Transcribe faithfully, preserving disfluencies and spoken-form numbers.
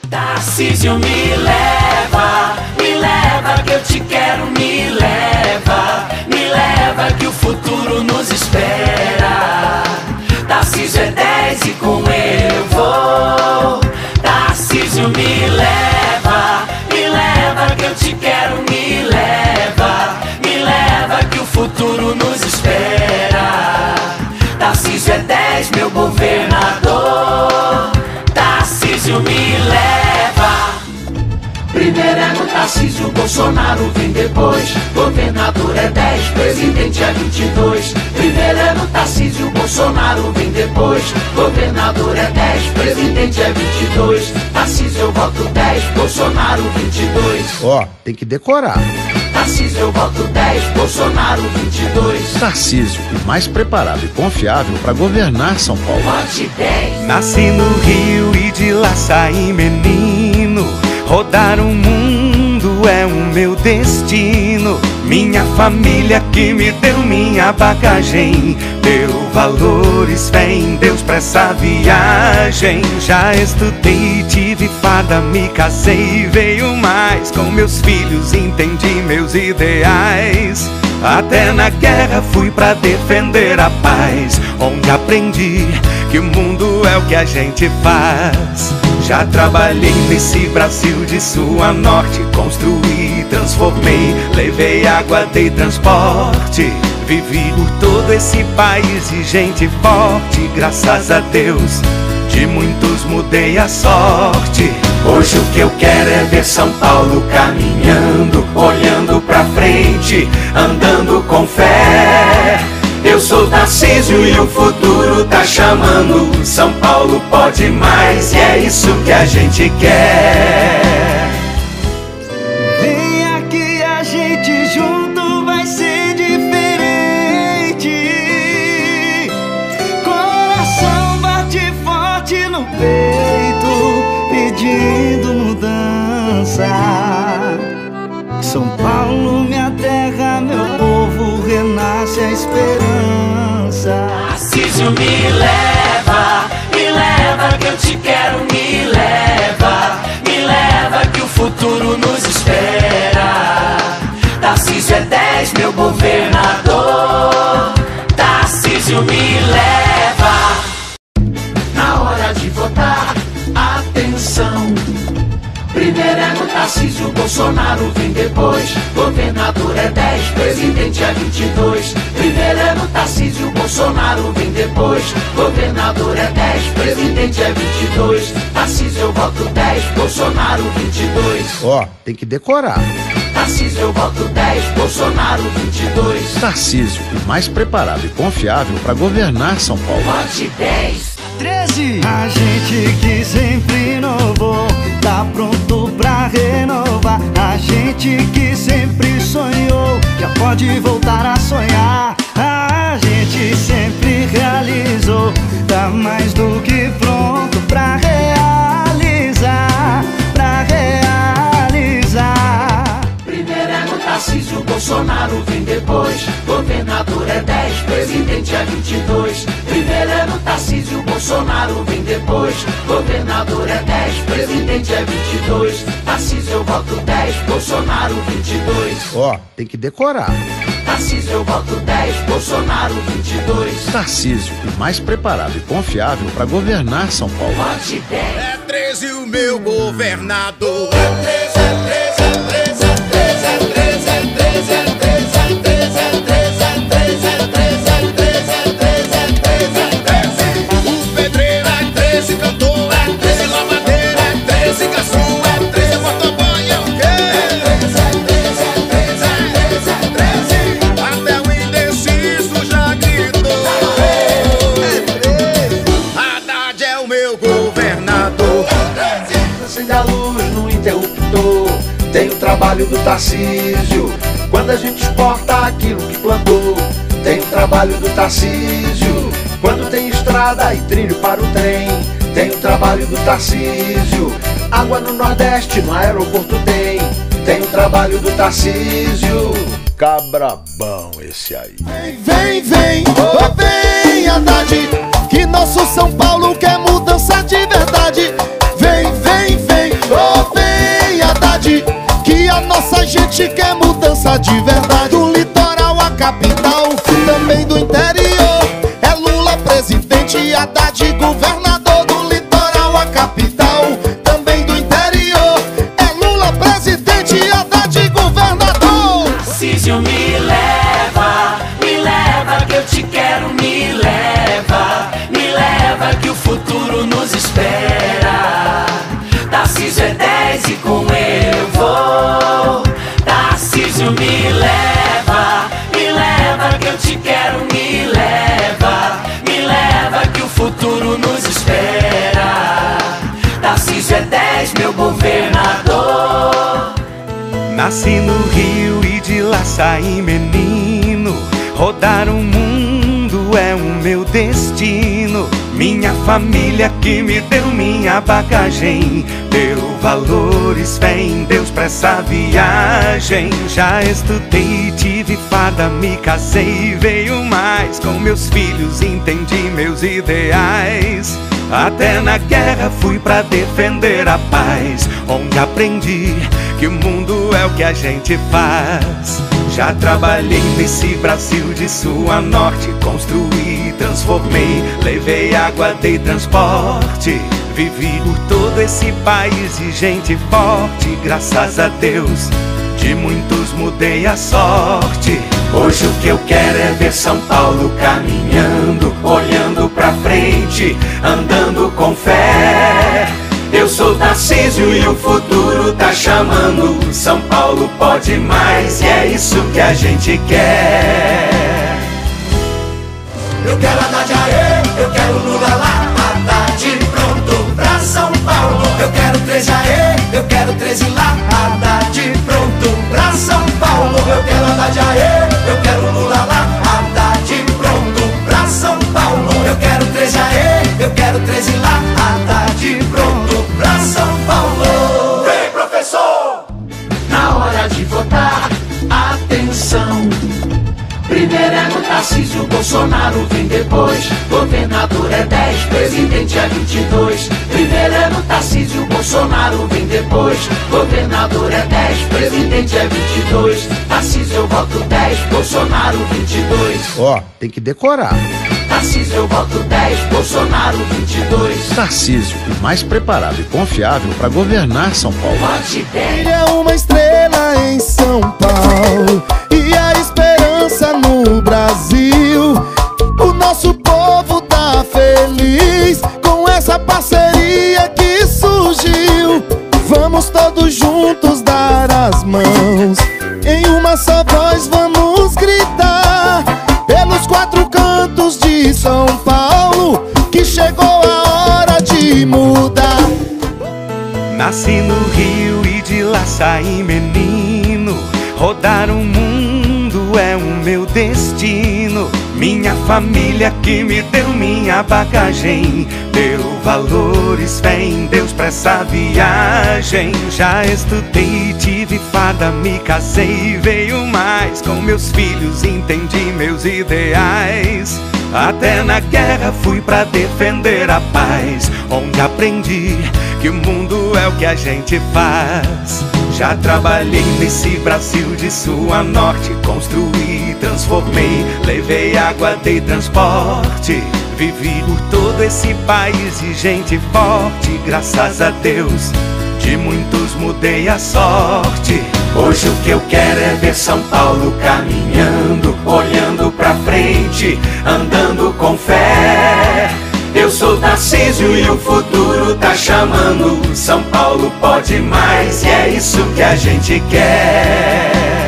Tarcísio, me leva, me leva que eu te quero, me leva, me leva que o futuro nos espera. Tarcísio é dez e com ele eu vou. Tarcísio, me leva, me leva que eu te quero, me leva, me leva que o futuro nos espera. Tarcísio é dez, meu governador. Tarcísio, me leva. Primeiro é no Tarcísio, Bolsonaro vem depois. Governador é dez, presidente é vinte e dois. Primeiro é no Tarcísio, Bolsonaro vem depois. Governador é dez, presidente é vinte e dois. Tarcísio eu voto dez, Bolsonaro vinte e dois. Ó, tem que decorar. Tarcísio eu voto dez, Bolsonaro vinte e dois. Tarcísio, o mais preparado e confiável para governar São Paulo. Vote dez. Nasci no Rio e de lá saí menino. Rodar o mundo é o meu destino. Minha família que me deu minha bagagem, deu valores, fé em Deus pra essa viagem. Já estudei, tive fada, me casei, veio mais. Com meus filhos entendi meus ideais. Até na guerra fui pra defender a paz, onde aprendi que o mundo é o que a gente faz. Já trabalhei nesse Brasil de sul a norte, construí, transformei, levei água, dei transporte. Vivi por todo esse país de gente forte, graças a Deus, de muitos mudei a sorte. Hoje o que eu quero é ver São Paulo caminhando, olhando pra frente, andando com fé. Eu sou Tarcísio e o futuro tá chamando. São Paulo pode mais e é isso que a gente quer. Vem aqui, a gente junto vai ser diferente. Coração bate forte no peito, pedindo mudança. São Paulo, minha terra, meu povo, renasce a esperança. Tarcísio, me leva, me leva que eu te quero, me leva, me leva que o futuro nos espera. Tarcísio é dez, meu governador. Tarcísio, me leva. Na hora de votar, atenção. Primeiro é no Tarcísio, Bolsonaro vem depois. Governador é dez, presidente é vinte e dois. Primeiro é no Tarcísio, Bolsonaro vem depois. Governador é dez, presidente é vinte e dois. Tarcísio eu voto dez, Bolsonaro vinte e dois. Ó, tem que decorar. Tarcísio eu voto dez, Bolsonaro vinte e dois. Tarcísio, o mais preparado e confiável para governar São Paulo. Vote dez. treze. A gente que sempre inovou, tá pronto pra renovar. A gente que sempre sonhou, já pode voltar a sonhar. A gente sempre realizou, tá mais do que pronto pra realizar, pra realizar. Primeiro é no Tarcísio, Bolsonaro vem depois. Governador é dez, presidente é vinte e dois. Primeiro é no Tarcísio, Bolsonaro vem depois. Governador é dez, presidente é vinte e dois. Tarcísio eu voto dez, Bolsonaro vinte e dois. Ó, tem que decorar. Tarcísio eu voto dez, Bolsonaro vinte e dois. Tarcísio, o mais preparado e confiável para governar São Paulo. Vote dez. É treze o meu governador. É treze, é treze, é treze, é treze, é treze, é treze, é treze, é treze, é treze, é treze, é treze, é treze, é treze, é treze. O pedreiro é treze, cantor é treze, lavadeira é treze, garçom é treze, motoboy é o quê? É treze, é treze, é treze, é treze, é treze. Até o indeciso já gritou. É treze. Haddad é o meu governador. Acende a luz no interruptor. Tem o trabalho do Tarcísio, quando a gente exporta aquilo que plantou. Tem o trabalho do Tarcísio, quando tem estrada e trilho para o trem. Tem o trabalho do Tarcísio, água no Nordeste, no aeroporto tem. Tem o trabalho do Tarcísio. Cabrabão esse aí. Vem, vem, oh, vem, Haddad, que nosso São Paulo quer mudança de verdade. Vem, vem, vem, gente quer mudança de verdade. Do litoral à capital, também do interior. É Lula presidente, Haddad governador. Do litoral à capital, também do interior. É Lula presidente, Haddad governador. Tarcísio, me leva, me leva que eu te quero, me leva, me leva que o futuro nos espera. Tarcísio é dez e com ele eu vou. Tarcísio, me leva, me leva que eu te quero, me leva, me leva que o futuro nos espera. Tarcísio é dez, meu governador. Nasci no Rio e de lá saí menino. Rodar o mundo é o meu destino. Minha família que me deu minha bagagem, deu valores, fé em Deus pra essa viagem. Já estudei, tive fada, me casei, veio mais. Com meus filhos entendi meus ideais. Até na guerra fui pra defender a paz, onde aprendi que o mundo é o que a gente faz. Já trabalhei nesse Brasil de sul a norte, construí, transformei, levei água, dei transporte. Vivi por todo esse país de gente forte, graças a Deus, de muitos mudei a sorte. Hoje o que eu quero é ver São Paulo caminhando, olhando pra frente, andando com fé. Eu sou Tarcísio e o futuro tá chamando. São Paulo pode mais e é isso que a gente quer. Eu quero Haddad aê, eu quero Lula lá, Haddad pronto pra São Paulo. Eu quero treze aê, eu quero treze lá, Haddad pronto pra São Paulo. Eu quero Haddad aê, eu quero Lula lá, Haddad pronto pra São Paulo. Eu quero treze aê, eu quero treze lá, Haddad pronto pra São Paulo. Vem, professor! Na hora de votar, atenção. Primeiro é no Tarcísio, Bolsonaro vem depois. Governador é dez, presidente é vinte e dois. Primeiro é no Tarcísio, Bolsonaro vem depois. Governador é dez, presidente é vinte e dois. Tarcísio eu voto dez, Bolsonaro vinte e dois. Ó, oh, tem que decorar. Tarcísio eu voto dez, Bolsonaro vinte e dois. Tarcísio, o mais preparado e confiável para governar São Paulo. Vote dez. Ele é uma estrela em São Paulo e a esperança no Brasil. O nosso povo tá feliz com essa parceria que surgiu. Vamos todos juntos dar as mãos, em uma só voz vamos gritar pelos quatro cantos de São Paulo, que chegou a hora de mudar. Nasci no Rio e de lá saí menino. Rodar o mundo é o meu destino. Minha família que me deu minha bagagem, deu valores, fé em Deus pra essa viagem. Já estudei, tive fada, me casei, veio mais. Com meus filhos entendi meus ideais. Até na guerra fui pra defender a paz, onde aprendi que o mundo é o que a gente faz. Já trabalhei nesse Brasil de sul a norte, construí, transformei, levei água, dei transporte. Vivi por todo esse país de gente forte, graças a Deus, de muitos mudei a sorte. Hoje o que eu quero é ver São Paulo caminhando, olhando pra frente, andando com fé. Eu sou Tarcísio e o futuro tá chamando. São Paulo pode mais e é isso que a gente quer.